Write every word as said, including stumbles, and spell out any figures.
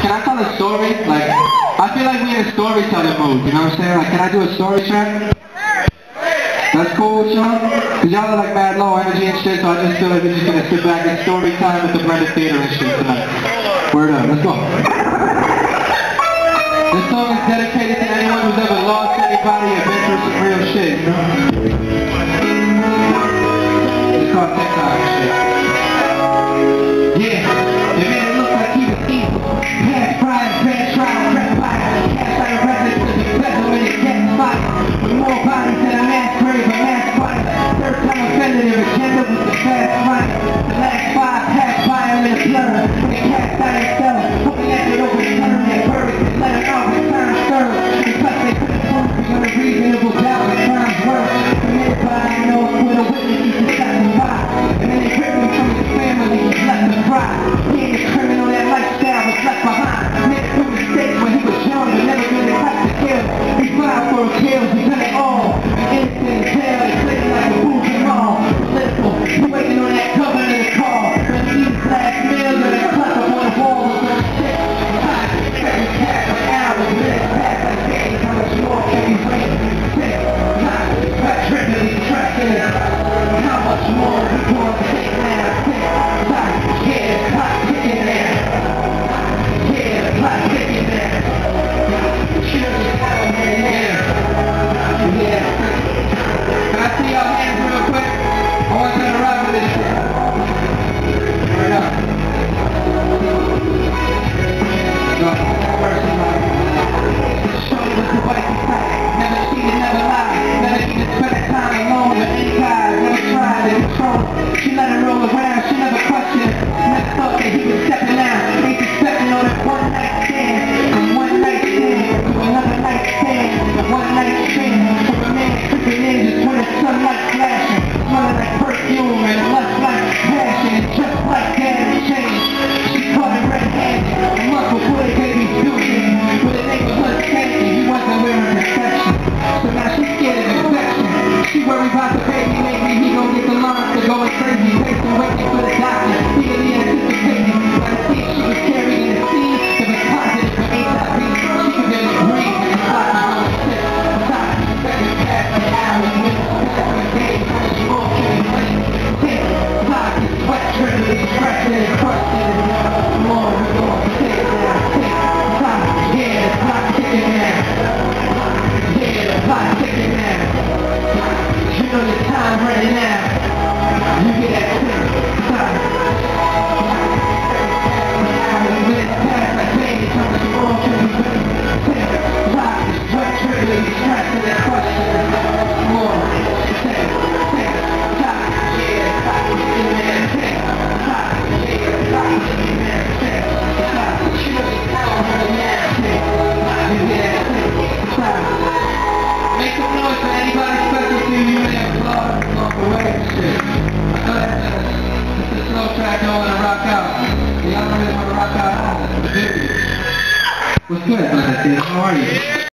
can I tell a story? Like, I feel like we're in a storytelling mood, you know what I'm saying? Like, can I do a story track? That's cool with y'all? Cause y'all are like mad low energy and shit, so I just feel like we're just gonna sit back and story time with the Blended Theater and shit tonight. Word up, let's go. This song is dedicated to anyone who's ever lost anybody or been through some real shit, you know? It's called TikTok and shit. Yeah, the man looked like he was evil. Past pride, bad trial, red fire. Cast out of residence to the pleasure when it gets fire. With more bodies than a mass grave, a mass fire. Third time offended, if agenda was the fast fire. The last five passed by him in a blur. When it cast out himself, hoping that it overturned that verdict and let him out return stir. Because they couldn't prove beyond a reasonable doubt the crime's worse. Committed by I know with a witness he could testify. And then they ripped him from his family, he's left to cry. He ain't a criminal, that lifestyle was left behind. Made two mistakes when he was young, but never been the type to kill. He filed for appeals, he done it all. An innocent jail, it's sitting like a movie mall. Political, he waiting on that cover in the car. When he eats last meal, you're that clock up on the wall or some shit. Time to expect me back for hours, minutes pass like days. How much more can we wait? Take time to expect tripping, stressing. How much more we going to take now? Take time, yeah, the clock ticking there. Yeah, the clock ticking there. Sure, just have a minute there. Yeah. Can I see y'all hands real quick? I want you to rock with this shit. Turn up. Go. First of all, shorty was the white type. Never cheated, never lied. Never even spent time alone with any guy. Never tried to control. She let him roll around. She never questioned. Never thought that he was stepping out. Ain't expecting all that one night stand. From one night stand to another night stand. To one night stand. From a man creeping in just when the sunlight flashing. Smelling like perfume and lust like passion. And just like that it changed. She caught him red-handed. A month before the baby's due date. With a neighborhood safety, he wasn't wearing protection. So now she's scared of infection. She worried about the baby, maybe he gon' get the lungs to going crazy. Patient waiting for the doctor, eagerly anticipating. By the seat she was carrying the seed, it was positive for H I V. She could barely breathe and the doctor was on sick. The doctor expected past the hours, minutes, past the days. How much more can we wait? Take clock, his sweat trickling, stretching and crushing. More we gon' take now, take clock, yeah, the clock ticking now. Yeah, the clock ticking now. You know your time running out. You get that tick, stop. How many minutes pass like baby, how much more can we wait? Tick, clock, sweat trickling, stretching and crushing. More, tick, tick, clock, yeah, the clock ticking now. Tick, clock, yeah, the clock ticking now. Tick, clock, you know your time running out. Tick, you get that tick, stop. Make some noise for anybody special to you. You may have blood along the way and shit. I know that's a, that's a slow track I want to rock out. Y'all don't really want to rock out. What's good, brother? How are you?